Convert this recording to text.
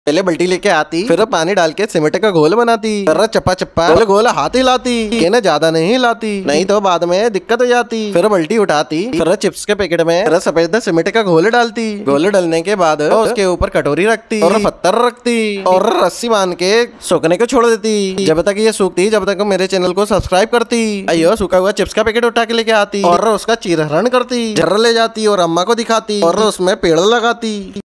पहले बाल्टी लेके आती, फिर पानी डाल के सीमेंट का घोल बनाती, फिर चप्पा चप्पा गोल गोल हाथ हिलाती, कहने ज्यादा नहीं हिलाती, नहीं तो बाद में दिक्कत हो जाती। फिर बाल्टी उठाती, फिर चिप्स के पैकेट में फिर सफेद सीमेंट का घोल डालती, घोल डालने के बाद उसके ऊपर कटोरी रखती और पत्थर रखती और रस्सी बांध के सूखने को छोड़ देती। जब तक ये सूखती, जब तक मेरे चैनल को सब्सक्राइब करती। अयो सूखा हुआ चिप्स का पैकेट उठा के लेके आती और उसका चीरहरण करती, जर्र ले जाती और अम्मा को दिखाती और उसमें पेड़ लगाती।